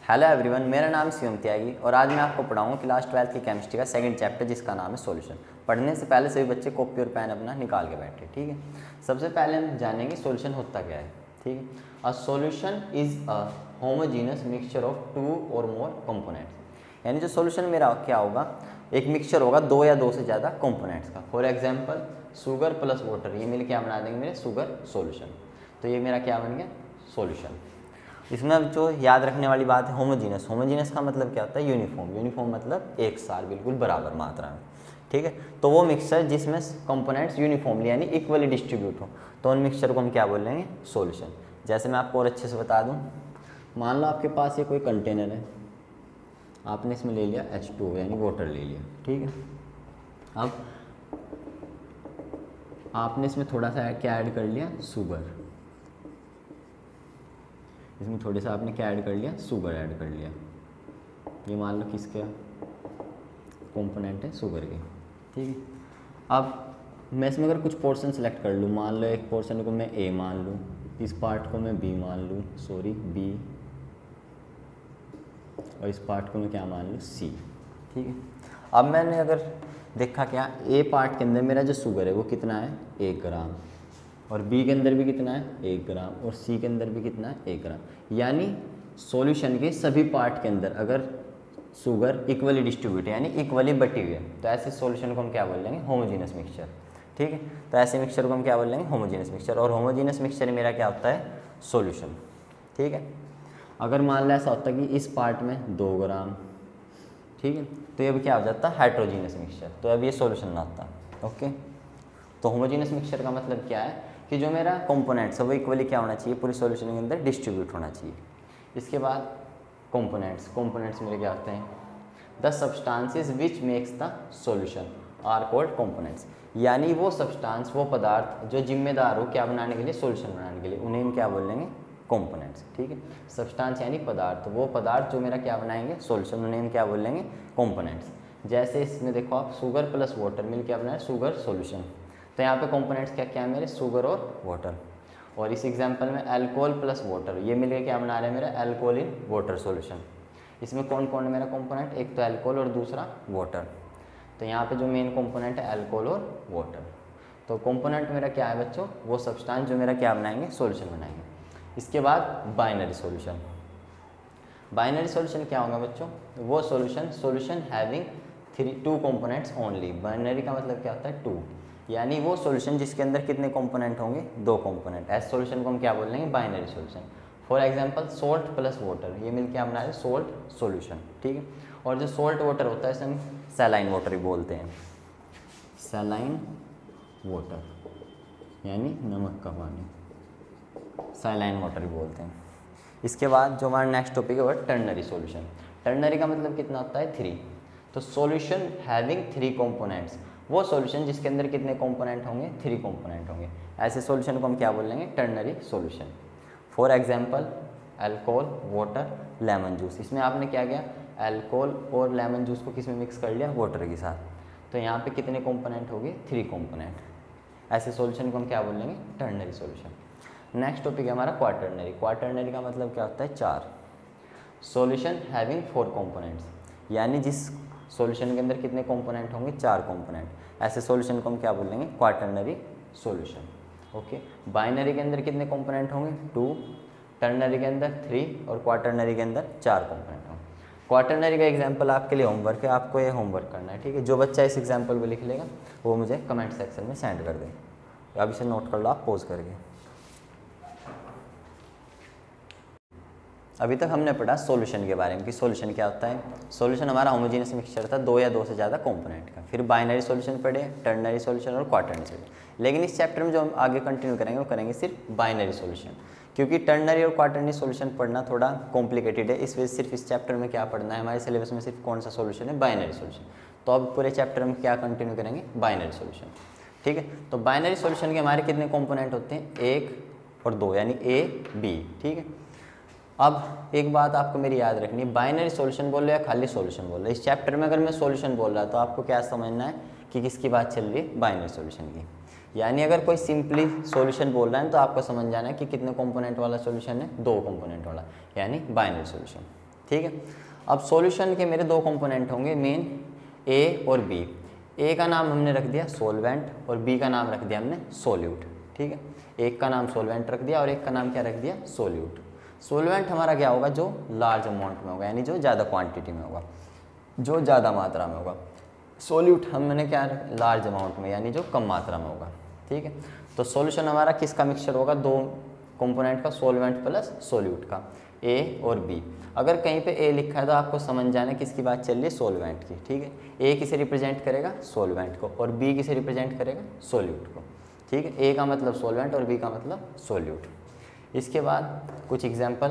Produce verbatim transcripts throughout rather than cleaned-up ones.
Hello everyone, मेरा नाम शिवम त्यागी और आज मैं आपको पढ़ाऊंगा क्लास ट्वेल्थ की केमिस्ट्री का सेकंड चैप्टर जिसका नाम है सॉल्यूशन। पढ़ने से पहले सभी बच्चे कॉपी और पेन अपना निकाल के बैठे, ठीक है। सबसे पहले हम जानेंगे सॉल्यूशन होता क्या है, ठीक है। A solution is a homogeneous mixture of two or more components. यानी जो सॉल्यूशन मेरा क्या होगा, एक मिक्सचर होगा दो या दो से ज़्यादा कंपोनेंट्स का। For example sugar plus water, ये मिल क्या बना देंगे मेरे शुगर सॉल्यूशन। तो ये मेरा क्या बन गया सॉल्यूशन। इसमें अब जो याद रखने वाली बात है होमोजीनियस। होमोजीनियस का मतलब क्या होता है यूनिफॉर्म। यूनिफॉर्म मतलब एक सार बिल्कुल बराबर मात्रा में, ठीक है। तो वो मिक्सचर जिसमें कंपोनेंट्स यूनिफॉर्मली यानी इक्वली डिस्ट्रीब्यूट हो, तो उन मिक्सचर को हम क्या बोलेंगे सॉल्यूशन। जैसे मैं आपको और अच्छे से बता दूं, मान लो आपके पास ये कोई कंटेनर है, आपने इसमें ले लिया एच टू यानी वाटर ले लिया, ठीक है। अब आपने इसमें थोड़ा सा क्या ऐड कर लिया शुगर, इसमें थोड़े सा आपने क्या ऐड कर लिया शुगर ऐड कर लिया। ये मान लो किसका कंपोनेंट है शुगर के, ठीक है। अब मैं इसमें अगर कुछ पोर्शन सेलेक्ट कर लूँ, मान लो एक पोर्शन को मैं ए मान लूँ, इस पार्ट को मैं बी मान लूँ, सॉरी बी, और इस पार्ट को मैं क्या मान लूँ सी, ठीक है। अब मैंने अगर देखा क्या ए पार्ट के अंदर मेरा जो शुगर है वो कितना है एक ग्राम, और बी के अंदर भी कितना है एक ग्राम, और सी के अंदर भी कितना है एक ग्राम। यानी सॉल्यूशन के सभी पार्ट के अंदर अगर शुगर इक्वली डिस्ट्रीब्यूट है यानी इक्वली बटी हुई है, तो ऐसे सॉल्यूशन को हम क्या बोल लेंगे होमोजीनियस मिक्सचर, ठीक है। तो ऐसे मिक्सचर को हम क्या बोल लेंगे होमोजीनियस मिक्सचर। और होमोजीनियस मिक्सचर मेरा क्या होता है सॉल्यूशन, ठीक है। अगर मान लो ऐसा होता है कि इस पार्ट में दो ग्राम, ठीक है, तो ये भी क्या हो जाता है हाइड्रोजीनियस मिक्सचर, तो अब ये सॉल्यूशन ना आता, ओके। तो होमोजीनियस मिक्सचर का मतलब क्या है कि जो मेरा कंपोनेंट्स है वो इक्वली क्या होना चाहिए पूरी सॉल्यूशन के अंदर डिस्ट्रीब्यूट होना चाहिए। इसके बाद कंपोनेंट्स कंपोनेंट्स मेरे क्या होते हैं the substances which makes the solution are called components. यानी वो सब्सटेंस वो पदार्थ जो जिम्मेदार हो क्या बनाने के लिए सॉल्यूशन बनाने के लिए, उन्हें हम क्या बोल लेंगे कंपोनेंट्स, ठीक है। सब्सटेंस यानी पदार्थ, वो पदार्थ जो मेरा क्या बनाएंगे सॉल्यूशन, उन्हें हम क्या बोल लेंगे कंपोनेंट्स। जैसे इसमें देखो आप शुगर प्लस वाटर मिल क्या बनाए शुगर सॉल्यूशन। तो यहाँ पे कंपोनेंट्स क्या क्या है मेरे शुगर और वाटर। और इस एग्जांपल में अल्कोहल प्लस वाटर, ये मिलकर क्या बना रहे हैं मेरा अल्कोहल इन वाटर सॉल्यूशन। इसमें कौन कौन है मेरा कंपोनेंट, एक तो अल्कोहल और दूसरा वाटर। तो यहाँ पे जो मेन कंपोनेंट है अल्कोहल और वाटर। तो कंपोनेंट मेरा क्या है बच्चों, वो सब्सटेंस जो मेरा क्या बनाएंगे सॉल्यूशन बनाएंगे। इसके बाद बाइनरी सॉल्यूशन। बाइनरी सॉल्यूशन क्या होगा बच्चों, वो solution solution having three two components only. Binary का मतलब क्या होता है टू, यानी वो सॉल्यूशन जिसके अंदर कितने कंपोनेंट होंगे दो कंपोनेंट। ऐसे सॉल्यूशन को हम क्या बोल लेंगे binary solution. For example salt plus water, ये मिल क्या बना रहे सोल्ट सॉल्यूशन, ठीक है। और जो सोल्ट वाटर होता है इसे हम सैलाइन वाटर भी बोलते हैं, सैलाइन वाटर यानी नमक का पानी, सैलाइन वाटर भी बोलते हैं। इसके बाद जो हमारा नेक्स्ट टॉपिक है वो टर्नरी सॉल्यूशन। टर्नरी का मतलब कितना होता है थ्री। तो सॉल्यूशन हैविंग थ्री कंपोनेंट्स, वो सॉल्यूशन जिसके अंदर कितने कंपोनेंट होंगे थ्री कंपोनेंट होंगे। ऐसे सॉल्यूशन को हम क्या बोल लेंगे ternary solution. For example alcohol water lemon juice, इसमें आपने क्या किया अल्कोहल और लेमन जूस को किस में मिक्स कर लिया वाटर के साथ, तो यहाँ पे कितने कंपोनेंट हो गए थ्री कंपोनेंट। ऐसे सॉल्यूशन को हम क्या बोल लेंगे टर्नरी सॉल्यूशन। नेक्स्ट टॉपिक है हमारा क्वाटर्नरी। क्वाटर्नरी का मतलब क्या होता है चार। सॉल्यूशन हैविंग फोर कंपोनेंट्स, यानी जिस सॉल्यूशन के अंदर कितने कंपोनेंट होंगे चार कंपोनेंट। ऐसे सॉल्यूशन को हम क्या बोलेंगे क्वाटर्नरी सॉल्यूशन, ओके। बाइनरी के अंदर कितने कंपोनेंट होंगे टू, टर्नरी के अंदर थ्री, और क्वाटर्नरी के अंदर चार कंपोनेंट होंगे। क्वाटर्नरी का एग्जांपल आपके लिए होमवर्क है, आपको ये होमवर्क करना है, ठीक है। जो बच्चा इस एग्जांपल को लिख लेगा वो मुझे कमेंट सेक्शन में सेंड कर दें। अब इसे नोट कर लो आप पॉज करके। अभी तक हमने पढ़ा सॉल्यूशन के बारे में कि सॉल्यूशन क्या होता है। सॉल्यूशन हमारा होमोजीनियस मिक्सचर था दो या दो से ज़्यादा कंपोनेंट का। फिर बाइनरी सॉल्यूशन पढ़े, टर्नरी सॉल्यूशन और क्वाटर्नरी सॉल्यूशन। लेकिन इस चैप्टर में जो हम आगे कंटिन्यू करेंगे वो करेंगे सिर्फ बाइनरी सॉल्यूशन, क्योंकि टर्नरी और क्वाटर्नरी सॉल्यूशन पढ़ना थोड़ा कॉम्प्लिकेटेड है। इस वजह से सिर्फ इस चैप्टर में क्या पढ़ना है, हमारे सिलेबस में सिर्फ कौन सा सॉल्यूशन है बाइनरी सॉल्यूशन। तो अब पूरे चैप्टर में क्या कंटिन्यू करेंगे बाइनरी सॉल्यूशन, ठीक है। तो बाइनरी सॉल्यूशन के हमारे कितने कंपोनेंट होते हैं एक और दो, यानी ए बी, ठीक है। अब एक बात आपको मेरी याद रखनी है, बाइनरी सॉल्यूशन बोल रहे या खाली सॉल्यूशन बोल रहे। इस चैप्टर में अगर मैं सॉल्यूशन बोल रहा तो आपको क्या समझना है कि किसकी बात चल रही है बाइनरी सॉल्यूशन की। यानी अगर कोई सिंपली सॉल्यूशन बोल रहा है तो आपको समझ जाना है कि कितने कंपोनेंट वाला सॉल्यूशन है दो कंपोनेंट वाला, यानी बाइनरी सॉल्यूशन, ठीक है। अब सॉल्यूशन के मेरे दो कंपोनेंट होंगे मेन, ए और बी। ए का नाम हमने रख दिया सॉल्वेंट और बी का नाम रख दिया हमने सोल्यूट, ठीक है। एक का नाम सॉल्वेंट रख दिया और एक का नाम क्या रख दिया, सोल्यूट। सॉल्वेंट हमारा क्या होगा, जो लार्ज अमाउंट में होगा, यानी जो ज़्यादा क्वांटिटी में होगा, जो ज़्यादा मात्रा में होगा। सोल्यूट हमने क्या, लार्ज अमाउंट में, यानी जो कम मात्रा में होगा, ठीक है। तो सॉल्यूशन हमारा किसका मिक्सचर होगा, दो कंपोनेंट का, सॉल्वेंट प्लस सोल्यूट का, ए और बी। अगर कहीं पे ए लिखा है तो आपको समझ जाना किसकी बात चल रही है, सॉल्वेंट की, ठीक है। ए किसे रिप्रेजेंट करेगा, सॉल्वेंट को, और बी किसे रिप्रेजेंट करेगा, सोल्यूट को, ठीक है। ए का मतलब सॉल्वेंट और बी का मतलब सोल्यूट। इसके बाद कुछ एग्जांपल,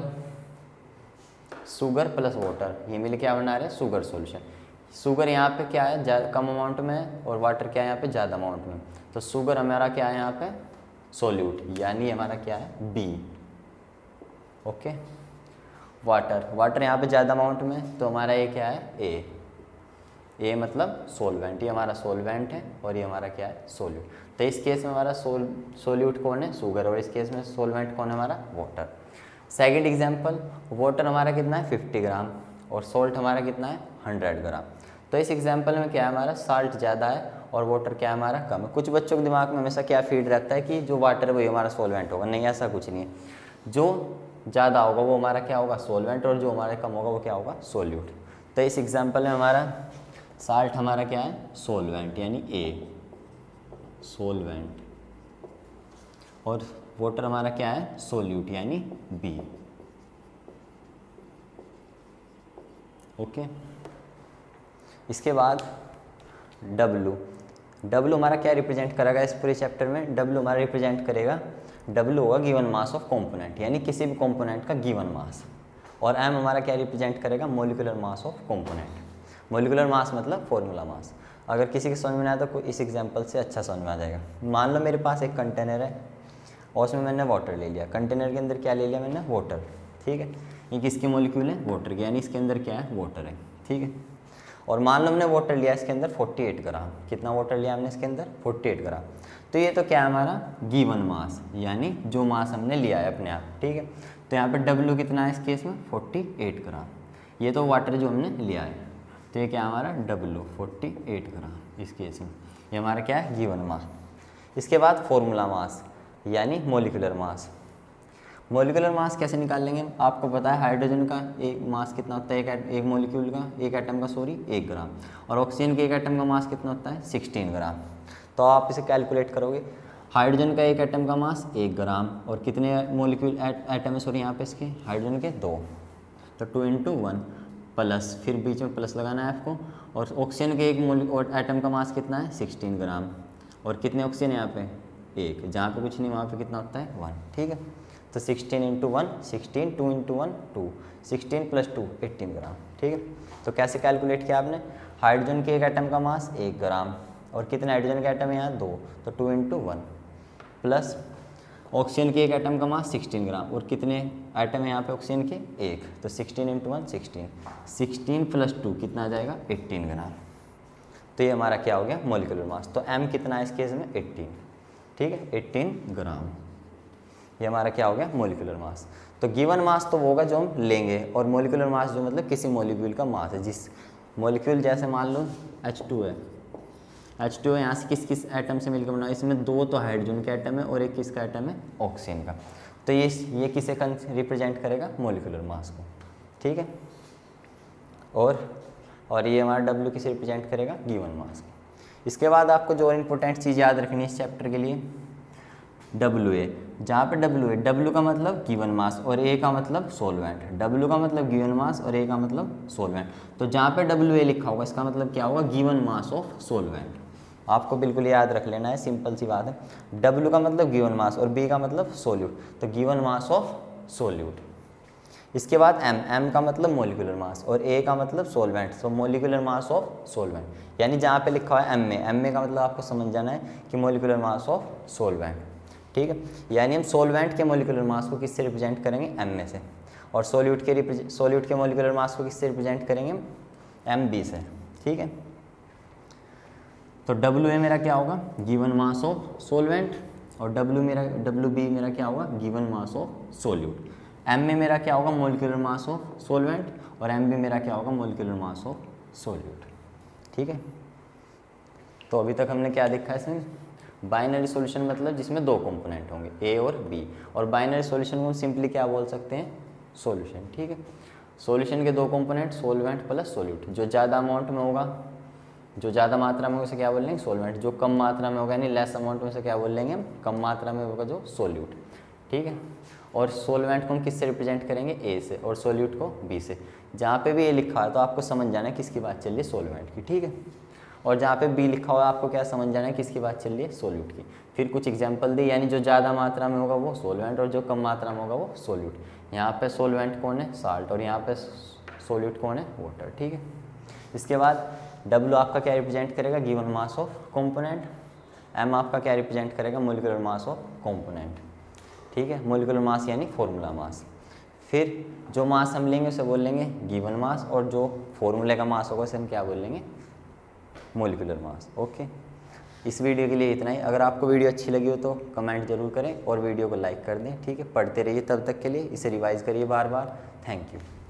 शुगर प्लस वाटर, ये मिल क्या बना रहे हैं, शुगर सॉल्यूशन। शुगर यहाँ पे क्या है, ज़्यादा कम अमाउंट में, और वाटर क्या है यहाँ पे, ज़्यादा अमाउंट में। तो शुगर हमारा क्या है यहाँ पे, सोल्यूट, यानी हमारा क्या है, बी, ओके। वाटर, वाटर यहाँ पे ज़्यादा अमाउंट में, तो हमारा ये क्या है, ए। ए मतलब सोल्वेंट, ये हमारा सोल्वेंट है और ये हमारा क्या है, सोल्यूट। तो इस केस में हमारा सोल सोल्यूट कौन है, शुगर, और इस केस में सोल्वेंट कौन है, हमारा वाटर। सेकंड एग्जांपल, वाटर हमारा कितना है, फिफ्टी ग्राम, और सॉल्ट हमारा कितना है, हंड्रेड ग्राम। तो इस एग्जांपल में क्या है, हमारा साल्ट ज़्यादा है और वाटर क्या है, हमारा कम है। कुछ बच्चों के दिमाग में हमेशा क्या फीड रहता है कि जो वाटर है वही हमारा सोल्वेंट होगा, नहीं, ऐसा कुछ नहीं है। जो ज़्यादा होगा वो हमारा क्या होगा, सोल्वेंट, और जो हमारा कम होगा वो क्या होगा, सोल्यूट। तो इस एग्जांपल में हमारा साल्ट हमारा क्या है, सोल्वेंट, यानी ए, सोल्वेंट, और वाटर हमारा क्या है, सोल्यूट, यानी बी, ओके। इसके बाद W, W हमारा क्या रिप्रेजेंट करेगा इस पूरे चैप्टर में, W हमारा रिप्रेजेंट करेगा, W होगा गिवन मास ऑफ कंपोनेंट, यानी किसी भी कंपोनेंट का गिवन मास, और M हमारा क्या रिप्रेजेंट करेगा, molecular mass of component. Molecular mass मतलब फॉर्मूला मास। अगर किसी के समझ में आया तो इस एग्जांपल से अच्छा समझ में आ जाएगा। मान लो मेरे पास एक कंटेनर है और उसमें मैंने वाटर ले लिया, कंटेनर के अंदर क्या ले लिया मैंने, वाटर, ठीक है। ये किसकी मॉलिक्यूल है, वाटर की, यानी इसके अंदर क्या है, वाटर है, ठीक है। और मान लो हमने वाटर लिया इसके अंदर अड़तालीस ग्राम, कितना वाटर लिया हमने इसके अंदर, अड़तालीस ग्राम। तो ये तो क्या है, हमारा गिवन मास, यानी जो मास हमने लिया है अपने आप, ठीक है। तो यहाँ पे W कितना है इस केस में, अड़तालीस ग्राम। ये तो वाटर जो हमने लिया है, तो ये क्या है हमारा W, अड़तालीस ग्राम इस केस में, ये हमारा क्या है, गिवन मास। इसके बाद फॉर्मूला मास, यानी मॉलिक्यूलर मास। मॉलिक्यूलर मास कैसे निकाल लेंगे, आपको पता है हाइड्रोजन का एक मास कितना होता है, एक एक मॉलिक्यूल का, एक एटम का, सॉरी, एक ग्राम, और ऑक्सीजन के एक एटम का मास कितना होता है, सोलह ग्राम। तो आप इसे कैलकुलेट करोगे, हाइड्रोजन का एक एटम का मास एक ग्राम, और कितने मॉलिक्यूल एटम है, सॉरी यहाँ पे इसके हाइड्रोजन के दो, तो टू इंटू वन प्लस, फिर बीच में प्लस लगाना है आपको, और ऑक्सीजन के एक एटम का मास कितना है, सोलह ग्राम, और कितने ऑक्सीजन यहाँ पे, एक, जहाँ पे कुछ नहीं वहाँ पे कितना होता है, वन, ठीक है। तो sixteen into one sixteen, two into one two, sixteen plus two eighteen gram, ठीक है। तो कैसे कैलकुलेट किया आपने, हाइड्रोजन के एक एटम का मास एक ग्राम, और कितने हाइड्रोजन के एटम है यहाँ, दो, तो two into one, plus oxygen के एक एटम का मास सिक्सटीन ग्राम, और कितने एटम है यहाँ पे ऑक्सीजन के, एक, तो sixteen into one sixteen, sixteen plus two कितना आ जाएगा, एटीन ग्राम। तो ये हमारा क्या हो गया, मॉलिक्यूलर मास। तो M कितना है इस केस में, एटीन, ठीक है, एटीन ग्राम, ये हमारा क्या हो गया, मॉलिक्यूलर मास। तो गिवन मास तो वो होगा जो हम लेंगे, और मॉलिक्यूलर मास जो मतलब किसी मॉलिक्यूल का मास है, जिस मॉलिक्यूल, जैसे मान लो एच टू है, एच टू है, यहाँ से किस किस एटम से मिलकर बना, इसमें दो तो हाइड्रोजन का एटम है और एक किसका एटम है, ऑक्सीजन का। तो ये ये किसे रिप्रेजेंट करेगा, मॉलिक्यूलर मास को, ठीक है। और और ये हमारा W किसे रिप्रेजेंट करेगा, गिवन मास को। इसके बाद आपको जो इंपॉर्टेंट चीज़ याद रखनी है इस चैप्टर के लिए, W A, जहाँ पे W है, W का मतलब गिवन मास और A का मतलब सोलवेंट, W का मतलब गिवन मास और A का मतलब सोलवेंट। तो जहाँ पे W A लिखा होगा इसका मतलब क्या होगा, गिवन मास ऑफ सोलवेंट। आपको बिल्कुल याद रख लेना है, सिंपल सी बात है। W का मतलब गिवन मास और B का मतलब सोल्यूट, तो गिवन मास ऑफ सोल्यूट। इसके बाद M, M का मतलब मोलिकुलर मास और A का मतलब solvent, so molecular mass of solvent. यानी जहाँ पे लिखा हुआ है M में, M में का मतलब आपको समझ जाना है कि मोलिकुलर मास ऑफ सोलवेंट, ठीक है। यानी हम सोलवेंट के मोलिकुलर मास को किससे रिप्रेजेंट करेंगे, M में से, और सोल्यूट के सोल्यूट के मोलिकुलर मास को किससे रिप्रेजेंट करेंगे, एम बी से, ठीक है। तो डब्ल्यू ए मेरा क्या होगा, गिवन मास ऑफ सोलवेंट, और डब्ल्यू मेरा डब्ल्यू बी मेरा क्या होगा, given mass of solute. M में मेरा क्या होगा, मोलिकुलर मास ऑफ सॉल्वेंट, और एम में मेरा क्या होगा, मोलिकुलर मास ऑफ सॉल्यूट। ठीक है, तो अभी तक हमने क्या देखा है इसमें, बाइनरी सॉल्यूशन मतलब जिसमें दो कंपोनेंट होंगे ए और बी, और बाइनरी सॉल्यूशन को हम सिंपली क्या बोल सकते हैं, सॉल्यूशन। ठीक है, सॉल्यूशन के दो कंपोनेंट सॉल्वेंट प्लस सॉल्यूट, जो ज़्यादा अमाउंट में होगा, जो ज़्यादा मात्रा में होगा उसे क्या बोल लेंगे, सॉल्वेंट, जो कम मात्रा में होगा यानी लेस अमाउंट में उसे क्या बोल लेंगे हम, कम मात्रा में होगा जो सॉल्यूट। ठीक है, और सॉल्वेंट को हम किससे रिप्रेजेंट करेंगे, ए से, और सॉल्यूट को बी से। जहाँ पे भी ए लिखा है तो आपको समझ जाना है किसकी बात चल रही है, सॉल्वेंट की। ठीक है, और जहाँ पे बी लिखा हुआ है आपको क्या समझ जाना है किसकी बात चल रही है, सॉल्यूट की। फिर कुछ एग्जांपल दी, यानी जो ज़्यादा मात्रा में होगा वो सॉल्वेंट और जो कम मात्रा में होगा वो सॉल्यूट। यहाँ पे सॉल्वेंट कौन है, साल्ट, और यहाँ पे सॉल्यूट कौन है, वाटर। ठीक है, इसके बाद डब्ल्यू आपका क्या रिप्रेजेंट करेगा, given mass of component, M आपका क्या रिप्रेजेंट करेगा, मोलिकुलर मास ऑफ कंपोनेंट। ठीक है, मोलिकुलर मास यानी फॉर्मूला मास। फिर जो मास हम लेंगे उसे बोल लेंगे गिवन मास, और जो फॉर्मूले का मास होगा उसे हम क्या बोल लेंगे, मोलिकुलर मास। ओके, इस वीडियो के लिए इतना ही। अगर आपको वीडियो अच्छी लगी हो तो कमेंट जरूर करें और वीडियो को लाइक कर दें। ठीक है, पढ़ते रहिए, तब तक के लिए इसे रिवाइज करिए बार बार। Thank you.